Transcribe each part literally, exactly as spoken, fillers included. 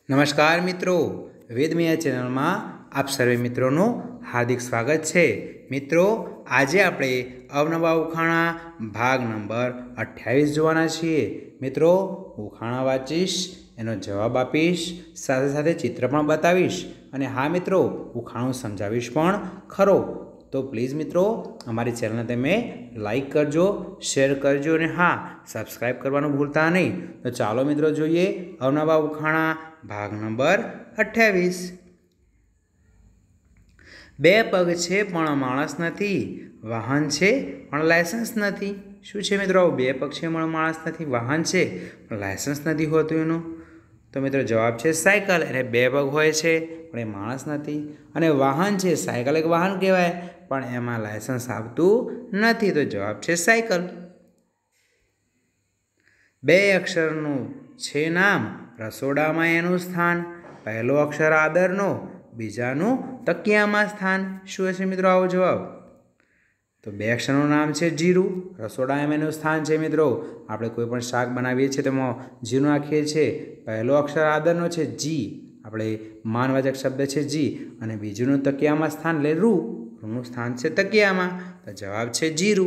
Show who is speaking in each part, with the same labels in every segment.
Speaker 1: नमस्कार मित्रों, वेदमिया चैनल में आप सर्वे मित्रों हार्दिक स्वागत है। मित्रों, आज आपणे अवनवा उखाणा भाग नंबर अठावीस जोवाना छीए। मित्रों, उखाणा वाँचीश, एनो जवाब आपीश, साथे साथे चित्र पण बतावीश अने हाँ मित्रों, उखाणुं समजावीश पण खरो। तो प्लीज़ मित्रों, अमारी चैनल ने तमे लाइक करजो, शेर करजो और हाँ सब्सक्राइब करवानुं भूलता नहीं। तो चालो मित्रों जोईए अवनवा उखाणा भाग नंबर अठावीस। बे पग छे पण माणस नथी, वाहन छे पण लायसन्स नथी। शुं छे मित्रों? बे पग छे पण माणस नथी, वाहन छे पण लायसन्स नथी होतुं एनुं। तो मित्रों जवाब है साइकल। एने बे पग होय छे पण ए माणस नथी, अने वाहन छे, साइकल एक वाहन कहेवाय पण एमां लायसन्स आवतुं नथी। तो जवाब है साइकल। बे अक्षरनुं छे नाम, रसोडामां एनुं स्थान। पहलो अक्षर आदरनो, बीजानुं तकियामां स्थान। शुं हशे मित्रों आवो जवाब? तो बे अक्षरनुं नाम है जीरु, रसोडामां एनुं स्थान है। मित्रों आपणे कोई पण शाक बनावीए छीए तेमां जीरु नाखीए छीए। पहलो अक्षर आदरनो छे जी, आपणे मानवाचक शब्द है जी, अने बीजुनुं तकियामां स्थान એટલે રૂ, રૂનું स्थान है तकियामां। तो जवाब है जीरु।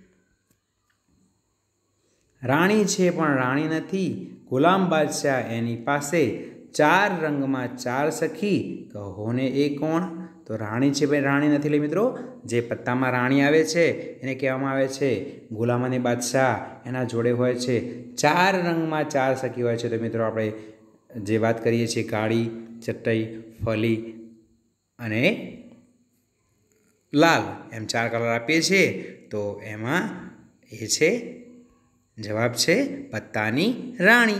Speaker 1: राणी छे पण राणी नथी, गुलाम बादशाह एनी पासे। चार रंग में चार सखी, कहो ने ए कोण? तो राणी छे पण राणी नथी। એટલે મિત્રો જે પત્તામાં રાણી આવે છે એને કહેવામાં આવે છે ગુલામ અને બાદશાહ, એના જોડે હોય છે। ચાર રંગમાં ચાર સખી હોય છે। તો મિત્રો આપણે જે વાત કરીએ છીએ કાળી, ચટ્ટઈ, ફલી અને લાલ, એમ ચાર કલર આપીએ છીએ। તો એમાં એ છે जवाब है पत्तानी राणी।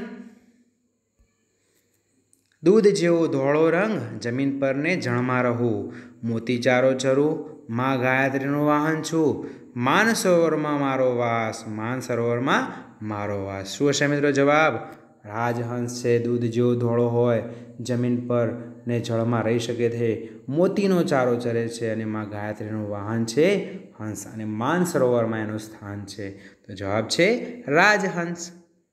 Speaker 1: दूध जेवो धोळो रंग, जमीन पर ने जणमा रहूं। मोती चारो चरू, मां गायत्रीनुं वाहन छूं। मान सरोवर में मारो वास, मान सरोवर में मारो वास। शुं हशे मित्रों जवाब? राजहंस है, दूध जेवो धोळो होय, जमीन पर ने जल में रही शके थे। मोतीनो चारो चरे छे अने मां गायत्रीनुं वाहन छे हंस, अने मान सरोवर में एनुं स्थान छे। तो जवाब है राजहंस।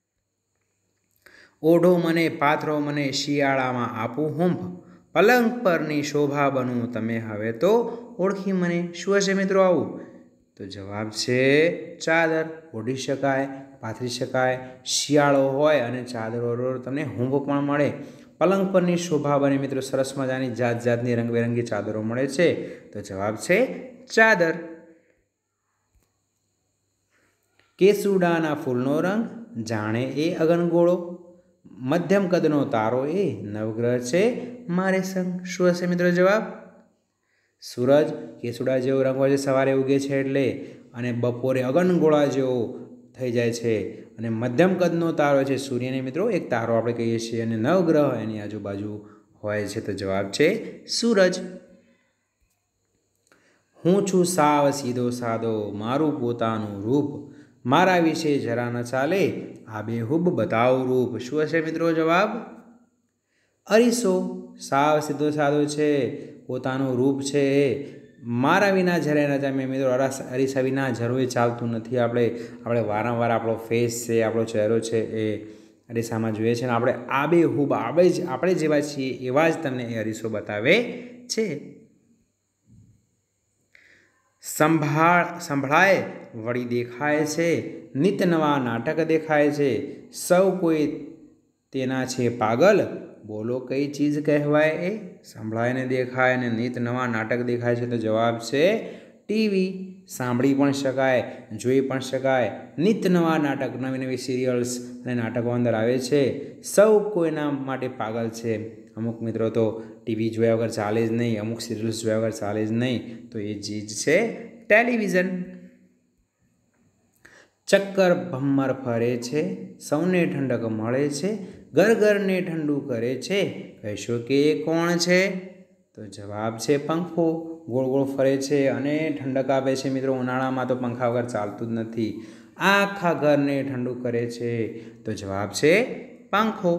Speaker 1: ओढ़ो मने पाथरो मने, शियाळा में आपू हूंफ। पलंग परनी शोभा बनूं, तमे हवे तो ओळखी मने। शुं हशे मित्रों आवुं? तो जवाब है चादर। ओढ़ी शकाय, पाथरी शकाय, शियाळो होय अने चादर ओढ़ो तमने हूंफ पण मळे। पलंग परनी शोभा बने। मित्रों सरस मजानी जात जातनी रंगबेरंगी चादरों मळे छे। तो जवाब है चादर। केसुडाना फूलनो रंग, जाणे ए अगनगोळो। मध्यम कदनो तारो ए नवग्रह छे मारे संग। शुं हशे मित्रों जवाब? सूरज केसुडा जेवो रंग होय छे, सवारे उगे छे एटले, अने बपोरे अगनगोळा जेवो थई जाय छे। अने मध्यम कदनो तारो छे, सूर्यने मित्रों एक तारो आपणे कहीए छीए, अने नवग्रह एनी आजुबाजु होय छे। तो जवाब है सूरज। हूँ छूं साव सीधो सादो, मारू पोतानुं रूप। मारा विषे जरा न चाले, आबेहूब बताओ रूप। शुं हशे मित्रों जवाब? अरीसो साव सीधो सादो छे, पोतानुं रूप छे मारा विना जरे न जामे। मित्रों अरीसा विना जरोए चालतुं नथी। आपणे आपणे वारंवार आपणो फेस छे, आपणो चेहरो छे ए अरीसामां जोईए छे, आपणे आबेहूब आपणे ज आपणे जेवा छीए एवा ज तमने ए अरीसो बतावे छे। संभाळ संभळाय वળી देखाय छे, नित नवा नाटक देखाय छे। सौ कोई तेना छे पागल, बोलो कई चीज कहवाय ए? संभळाय ने देखाय ने नित नवा नाटक देखाय छे। तो जवाब है टीवी। सांभळी पण शकाय, जोई पण शकाय। नित नवा नाटक, नवी नवी सीरियल्स अने नाटको अंदर आवे छे। सौ कोईना माटे पागल छे। अमुक मित्रों तो टीवी जोया वगर चाले ज नहीं, अमुक सीरियल्स जोया वगर चाले ज नहीं। तो ये चीज है टेलिविजन। चक्कर भम्मर फरे छे, सौने ठंडक मळे छे। घर घर ने ठंडू करे छे, कहेशो के ए कोण छे? तो जवाब है पंखो। गोल गोल फरे छे अने ठंडक आपे छे। मित्रों उनाळामां तो पंखा वगर चालतुं ज नथी। आखा घर ने ठंडू करे छे। तो जवाब है पंखो।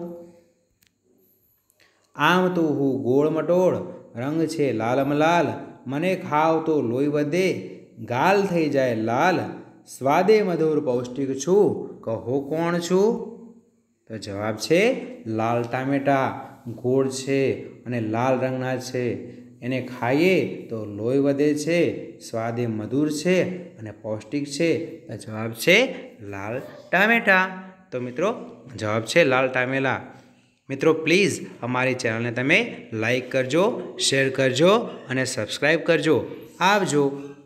Speaker 1: आम तो हूँ गोळ मटोळ, रंग छे लालम लाल। मने खाव तो लोही वधे, गाल थई जाय लाल। स्वादे मधुर पौष्टिक छूं, कहो कोण छूं? तो जवाब है लाल टामेटा। ગોળ છે અને લાલ રંગના છે. એને ખાઈએ તો લોહી વધે છે, સ્વાદે મધુર છે અને પૌષ્ટિક છે. તો જવાબ છે લાલ ટામેટાં. તો મિત્રો જવાબ છે લાલ ટામેટાં. મિત્રો પ્લીઝ અમારી ચેનલને તમે લાઈક કરજો, શેર કરજો અને સબસ્ક્રાઈબ કરજો. આવજો.